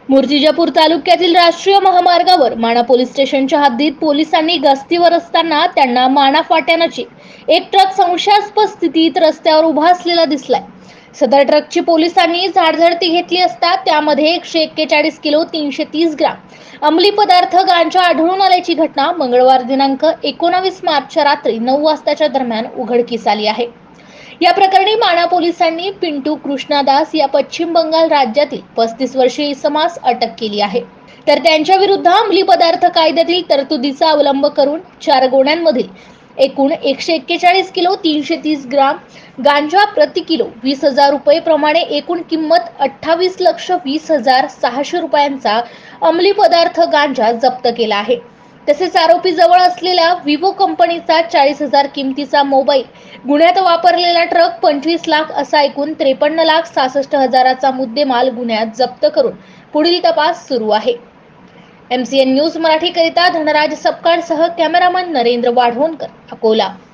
मूर्तिजापूर तालुक्यातील राष्ट्रीय महामार्गावर माणा पोलीस स्टेशनच्या हद्दीत पोलिसांनी गस्तीवर असताना त्यांना माणा फाट्यानजीक एक ट्रक संशयास्पद स्थितीत रस्त्यावर उभा असलेला दिसलाय। सदर ट्रकची पोलिसांनी झाडझडती घेतली असता त्यामध्ये 141 किलो 330 ग्राम अंमली पदार्थ गांजा आढळून आल्याची घटना मंगळवार दिनांक 19 मार्चच्या रात्री 9 वाजताच्या दरम्यान उघडकीस आली आहे। या प्रकरणी माणा पोलिसांनी पिंटू कृष्णादास या पश्चिम बंगाल राज्यातील 35 वर्षीय इसमास अटक केली आहे। तर त्यांच्या विरुद्ध अंमली पदार्थ कायद्यातील तरतुदीचा अवलंब करून 4 गुन्ह्यांमधील एकूण 141 किलो 330 ग्राम गांजा प्रति किलो 20,000 रुपये प्रमाणे एकूण किंमत 28,20,600 रुपयांचा अंमली पदार्थ गांजा जप्त केला आहे। तसेच आरोपी जवळ असलेला विवो कंपनीचा 40,000 किमतीचा मोबाईल, गुन्ह्यात वापरलेला ट्रक 25 लाख असा एकूण 53,66,000चा मुद्देमाल गुन्ह्यात जप्त करून पुढील तपास सुरू आहे। MCN न्यूज मराठी करिता धनराज सपकाळसह कॅमेरामन नरेंद्र वाढवणकर, अकोला।